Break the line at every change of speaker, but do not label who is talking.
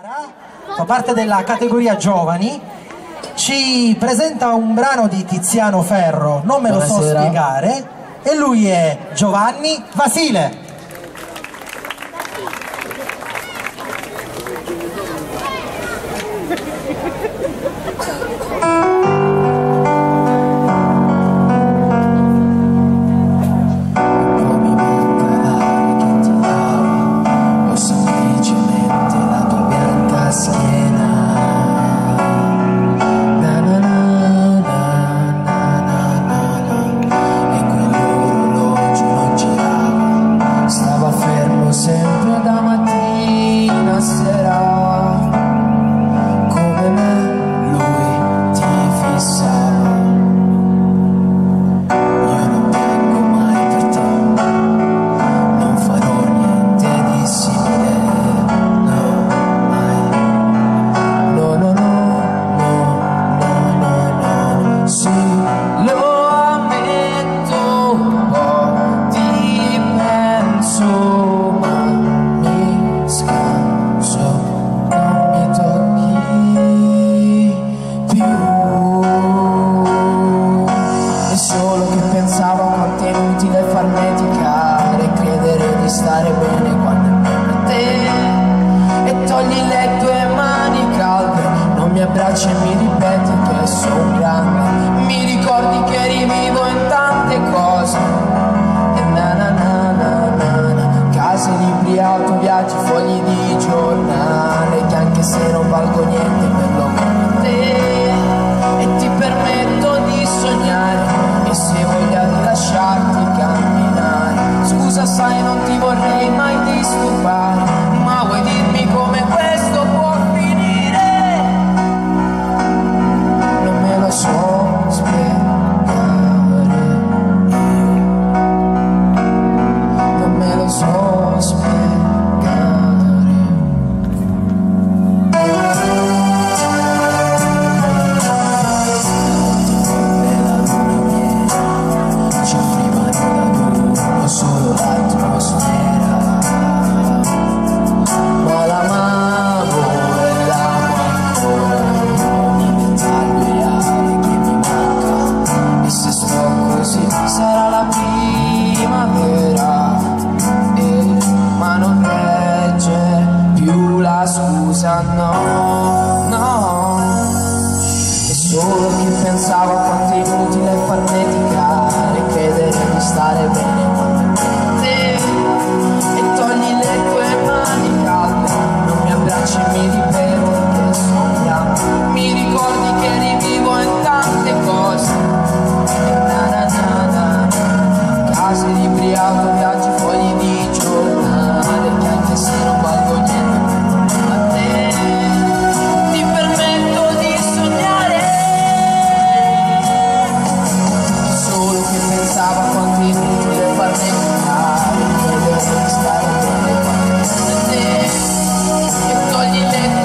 Fa parte della categoria giovani, ci presenta un brano di Tiziano Ferro, non me lo so spiegare, e lui è Giovanni Vasile.
Sempre da mattina a sera, come me lui ti fissava. Io non vengo mai per te, non farò niente di simile, no, mai. No, no, no, no, no, no, no, sì, lo ammetto, un po' ti penso. Pensavo quanto è inutile farneticare, credere di stare bene quando è per te. E togli le tue mani calde, non mi abbracci e mi ripeti che sono grande. Mi ricordi che eri vivo in tante cose, e na na na na na na. Case, libri, auto, viaggi, fogli di giornale, che anche se non valgo niente per lo come te. E ti permetto di sognare, e se voglia di lasciarti camminare. Scusa, sai, non ti vorrei mai disturbare, ma vuoi dirmi come questo può finire? Non me lo so spiegare io, non me lo so spiegare. Solo l'atmosfera, ma l'amavo e l'amo ancora. Ogni dettaglio reale che mi manca, e se sto così sarà la primavera, ma non regge più la scusa, no, no. E solo che pensavo a quanto è inutile farneticare, credere di stare bene quando è per te. E togli le tue mani calde, non mi abbracci e mi ripeti che sono grande. Mi ricordi che eri vivo in tante cose, e na na na na na. Case, libri, auto, viaggi, fogli di giornale, che anche se non valgo niente per a te. Ti permetto di sognare, solo che pensavo a quanto è inutile farneticare, credere di stare bene quando è per te. E togli le